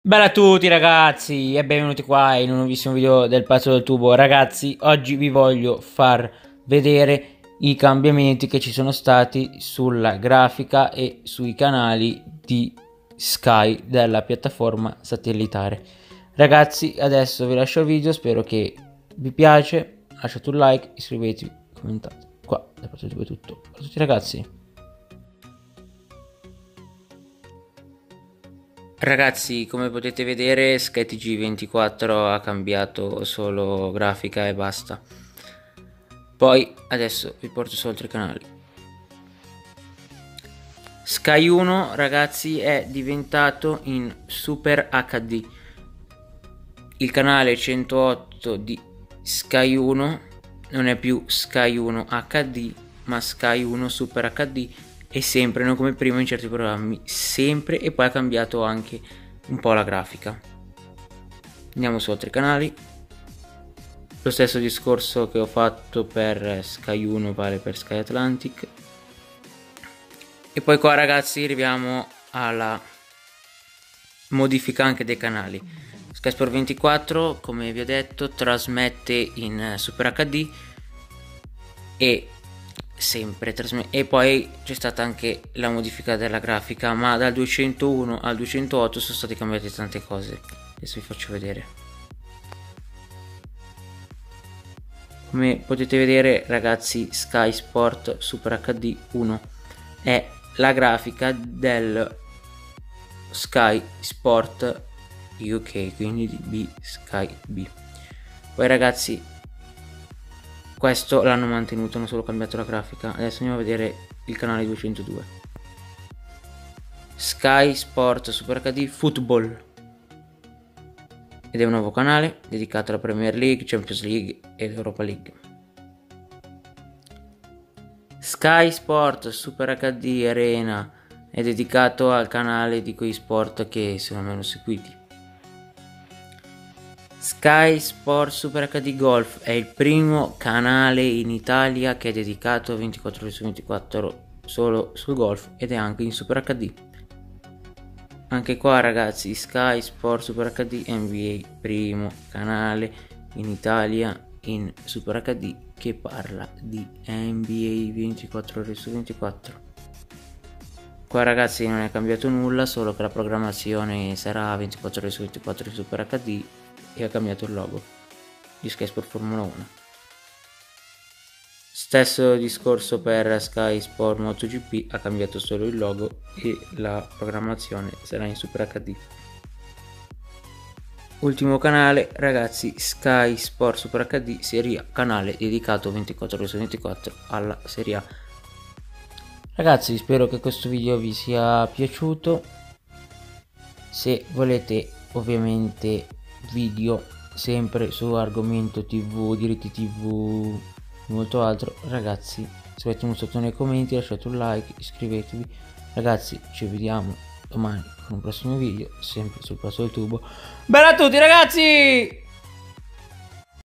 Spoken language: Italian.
Bella a tutti ragazzi e benvenuti qua in un nuovissimo video del Pazzo del Tubo. Ragazzi, oggi vi voglio far vedere i cambiamenti che ci sono stati sulla grafica e sui canali di Sky della piattaforma satellitare. Ragazzi, adesso vi lascio il video, spero che vi piace, lasciate un like, iscrivetevi, commentate. Qua dal Pazzo del Tubo è tutto. Ciao a tutti ragazzi. Ragazzi, come potete vedere, SkyTG24 ha cambiato solo grafica e basta. Poi adesso vi porto su altri canali. Sky 1, ragazzi, è diventato in Super HD. Il canale 108 di Sky 1 non è più Sky 1 HD, ma Sky 1 Super HD. E sempre, non come prima in certi programmi, sempre, e poi ha cambiato anche un po' la grafica. Andiamo su altri canali. Lo stesso discorso che ho fatto per Sky 1 vale per Sky Atlantic. E poi qua ragazzi arriviamo alla modifica anche dei canali. Sky Sport 24, come vi ho detto, trasmette in Super HD e sempre trasmette. E poi c'è stata anche la modifica della grafica, ma dal 201 al 208 sono state cambiate tante cose. Adesso vi faccio vedere. Come potete vedere ragazzi, Sky Sport Super HD 1 è la grafica del Sky Sport UK, quindi di B, Sky B. Poi ragazzi, questo l'hanno mantenuto, hanno solo cambiato la grafica. Adesso andiamo a vedere il canale 202. Sky Sport Super HD Football. Ed è un nuovo canale dedicato alla Premier League, Champions League ed Europa League. Sky Sport Super HD Arena è dedicato al canale di quei sport che sono meno seguiti. Sky Sport Super HD Golf è il primo canale in Italia che è dedicato 24 ore su 24 solo sul golf ed è anche in Super HD. Anche qua ragazzi, Sky Sport Super HD NBA, primo canale in Italia in Super HD che parla di NBA 24 ore su 24. Qua ragazzi non è cambiato nulla, solo che la programmazione sarà 24 ore su 24 in Super HD e ha cambiato il logo di Sky Sport Formula 1. Stesso discorso per Sky Sport MotoGP, ha cambiato solo il logo e la programmazione sarà in Super HD. Ultimo canale ragazzi, Sky Sport Super HD Serie A, canale dedicato 24 ore su 24 alla Serie A. Ragazzi, spero che questo video vi sia piaciuto. Se volete ovviamente video sempre su argomento TV, diritti TV, molto altro, ragazzi scrivetemi sotto nei commenti, lasciate un like, iscrivetevi. Ragazzi, ci vediamo domani con un prossimo video sempre sul Pazzo del Tubo. Bella a tutti ragazzi!